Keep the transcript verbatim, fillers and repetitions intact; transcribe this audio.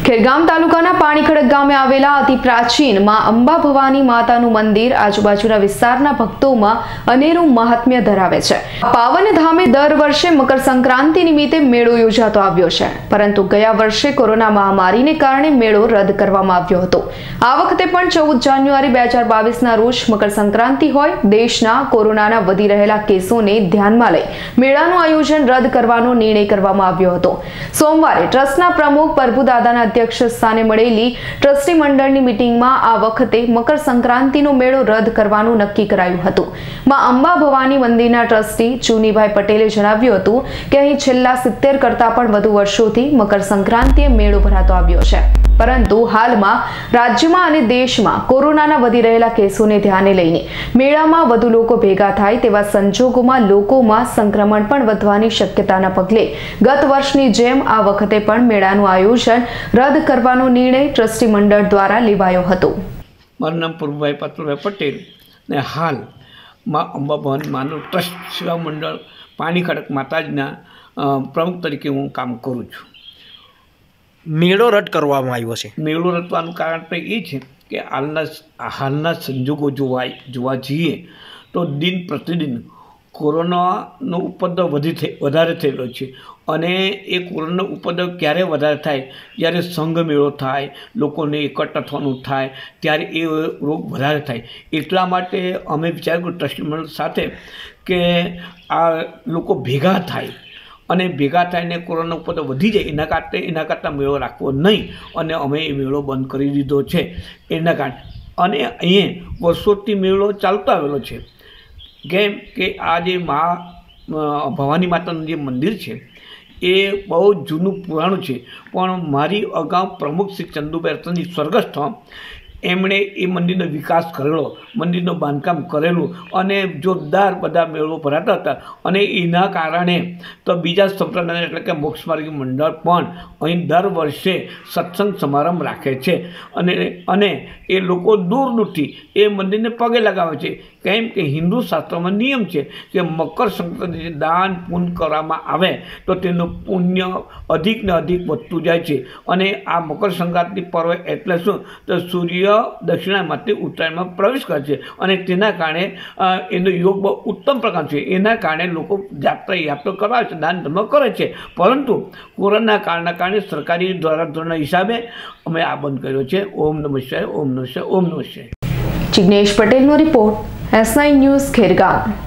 ખેરગામ તાલુકાના પાણીખડક ગામે આવેલા અતિ પ્રાચીન માં અંબા ભવાની માતાનું મંદિર આજુબાજુના વિસ્તારના ભક્તોમાં અનેરું મહાત્મ્ય ધરાવે છે। પાવન ધામે દર વર્ષે મકર સંક્રાંતિ નિમિત્તે મેળો યોજાતો આવ્યો છે, પરંતુ ગયા વર્ષે કોરોના મહામારીને કારણે મેળો રદ કરવામાં આવ્યો હતો। આ વખતે પણ ચૌદ જાન્યુઆરી બે હજાર બાવીસના રોજ મકર સંક્રાંતિ હોય દેશના કોરોનાના વધી રહેલા કેસોને ધ્યાનમાં લઈ મેળાનું આયોજન રદ કરવાનો નિર્ણય કરવામાં આવ્યો હતો। સોમવારે ટ્રસ્ટના પ્રમુખ પ્રભુદાદાના अध्यक्ष स्थाने મળેલી ટ્રસ્ટી મંડળની મીટિંગમાં આ વખતે મકર સંક્રાંતિનો મેળો રદ કરવાનું નક્કી કરાયું હતું। માં અંબા ભવાની મંદિરના ટ્રસ્ટી ચુનીભાઈ પટેલે જણાવ્યું હતું કે અહીં છેલ્લા સિત્તેર કરતા પણ વધુ વર્ષોથી મકર સંક્રાંતિએ મેળો ભરાતો આવ્યો છે, પરંતુ હાલમાં રાજ્યમાં અને દેશમાં કોરોનાના વધી રહેલા કેસોને ધ્યાને લઈને મેળામાં વધુ લોકો ભેગા થાય તેવા સંજોગોમાં લોકોમાં સંક્રમણ પણ વધવાની શક્યતાના પગલે ગત વર્ષની જેમ આ વખતે પણ મેળાનું આયોજન રદ કરવાનો નિર્ણય ટ્રસ્ટી મંડળ દ્વારા લેવાયો હતો। મારું નામ પ્રભુભાઈ પાત્રભાઈ પટેલ ને હાલ માં અંબા ભવાની માનું ટ્રસ્ટ સેવા મંડળ પાણીખડક માતાજીના પ્રમુખ તરીકે હું કામ કરું છું। મેળો રદ કરવામાં આવ્યો છે। મેળો રદવાનું કારણ પણ એ છે કે હાલના હાલના સંજોગો જોવા જોવા જઈએ તો દિન પ્રતિદિન કોરોનાનો ઉપદ્રવ વધી થઈ વધારે થયેલો છે, અને એ કોરોનાનો ઉપદ્રવ ક્યારે વધારે થાય જ્યારે સંઘ મેળો થાય, લોકોને એકઠા થવાનું થાય ત્યારે એ રોગ વધારે થાય। એટલા માટે અમે વિચાર કર્યું ટ્રસ્ટી મંડળ સાથે કે આ લોકો ભેગા થાય અને ભેગા થઈને કોરોના ઉપદ્રવ વધી જાય એના કારણે એના કરતાં મેળો રાખવો નહીં, અને અમે એ મેળો બંધ કરી દીધો છે એના કારણે। અને અહીંયા વર્ષોથી મેળો ચાલતો આવેલો છે, કેમ કે આ જે મા ભવાની માતાનું જે મંદિર છે એ બહુ જૂનું પુરાણું છે, પણ મારી અગાઉ પ્રમુખ શ્રી ચંદુભાઈ રતનજી સ્વર્ગસ્થ એમણે એ મંદિરનો વિકાસ કરેલો, મંદિરનું બાંધકામ કરેલું, અને જોરદાર બધા મેળો ભરાતા હતા। અને એના કારણે તો બીજા સંપ્રદાય એટલે કે મોક્ષમાર્ગી મંડળ પણ અહીં દર વર્ષે સત્સંગ સમારંભ રાખે છે, અને અને એ લોકો દૂર દૂરથી એ મંદિરને પગે લગાવે છે, કેમ કે હિન્દુ શાસ્ત્રમાં નિયમ છે કે મકર સંક્રાંતિ દાન પુણ્ય કરવામાં આવે તો તેનું પુણ્ય અધિક ને અધિક વધતું જાય છે। અને આ મકર સંક્રાંતિ પર્વ એટલે શું તો સૂર્ય દક્ષિણામાંથી ઉત્તરાયણમાં પ્રવેશ કરે છે, અને તેના કારણે એનો યોગ બહુ ઉત્તમ પ્રકાર છે। એના કારણે લોકો યાત્રા યાત્રા કરાવે છે, દાન ધર્મ કરે છે, પરંતુ કોરોના કારણના કારણે સરકારી દ્વારા ધોરણના હિસાબે અમે આ બંધ કર્યો છે। ઓમ નમઃ શિવાય, ઓમ નમઃ શિવાય, ઓમ નમઃ શિવાય। જિગ્નેશ પટેલનો report, S nine news, Khergam.